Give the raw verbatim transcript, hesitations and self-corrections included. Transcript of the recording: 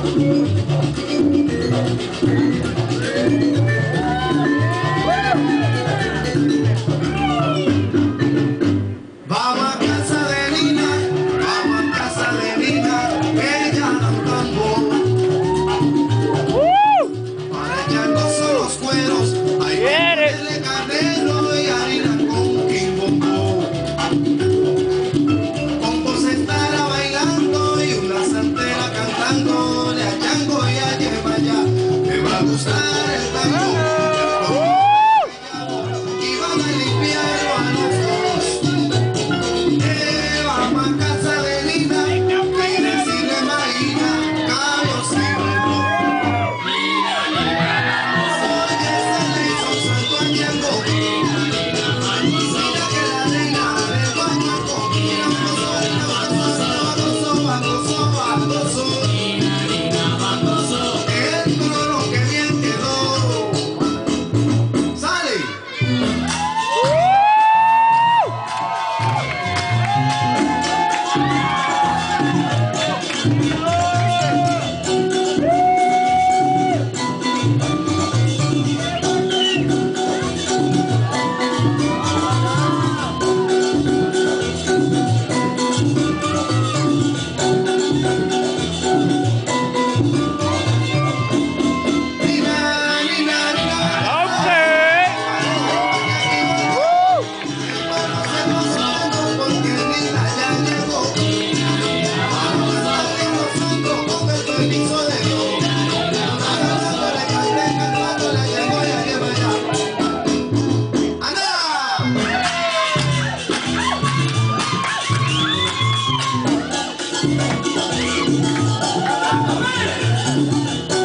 Vamos a casa de Nina, vamos a casa de Nina, ella da un tambor. Para echar gozo los cueros, hay que ponerle carnero y harina con quimbombo. Con voz estará bailando y una santera cantando, le a Chango y a Yemaya, me va a gustar el tango. Y van a limpiarlo a los dos. Eh, vamos a casa de Nina, y decirle Marina, Carlos y Remo. Oye, esa le hizo un santo a Chango. Mira que la reina del guayaco, mira bagoso, bagoso, bagoso, bagoso. El trono que bien quedó. ¡Sale! Nina, Nina, Nina. Porque Nina ya llegó. Vamos a salir nosotros con el permiso de Dios. Cantándole, canté, cantándole, llegó y a lleva ya. ¡Anda!